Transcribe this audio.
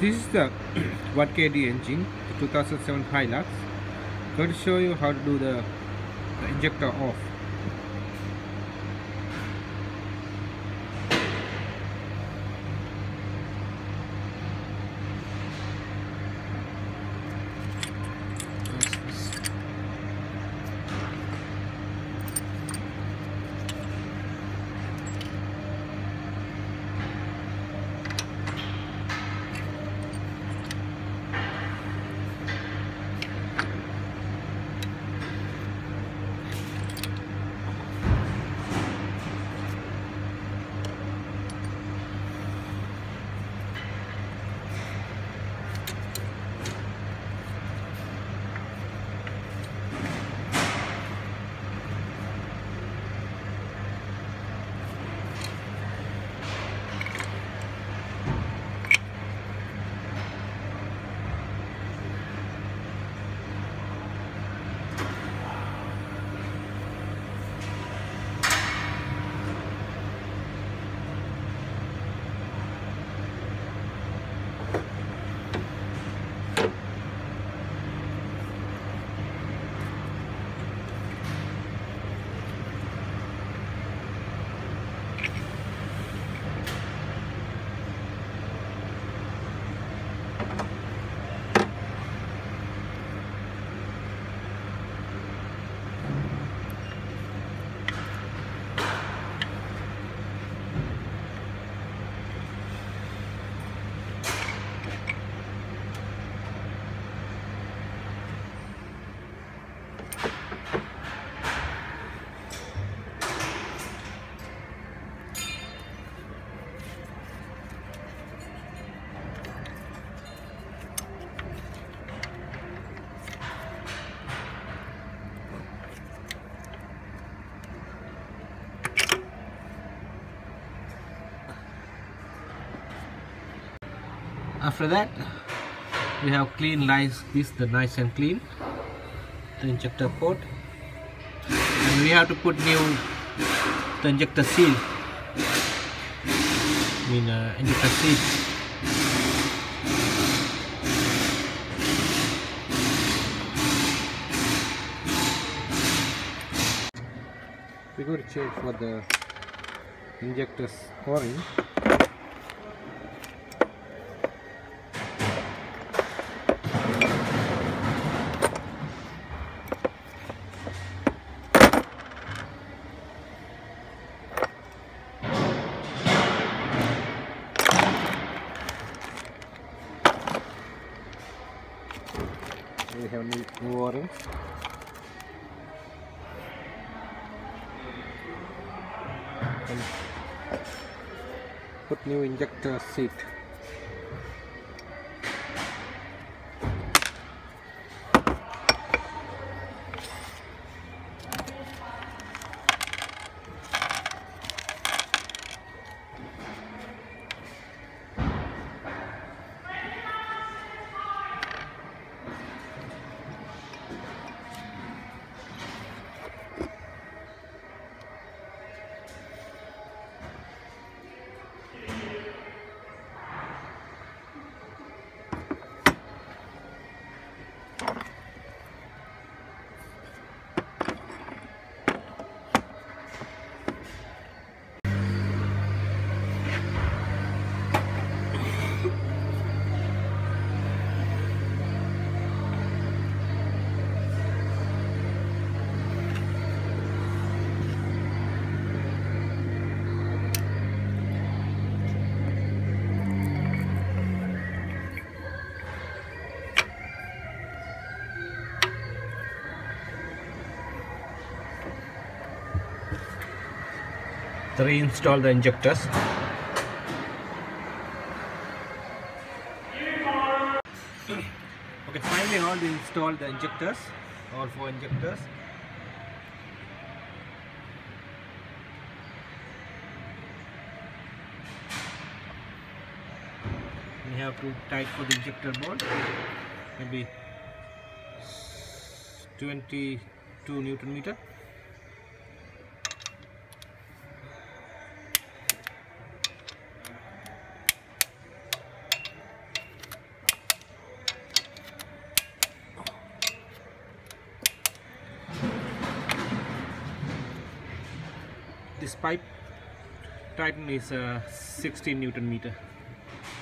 This is the 1KD engine, the 2007 Hilux. I'm going to show you how to do the injector off. After that, we have clean the nice and clean the injector port, and we have to put the injector seal. Injector seal. We're going to change for the injector's orange. We have new orange. And put new injector seat. To reinstall the injectors. Okay, finally all installed the injectors, all 4 injectors. We have to tight for the injector board, maybe 22 Newton meter. pipe. Tighten is 16 Newton meter.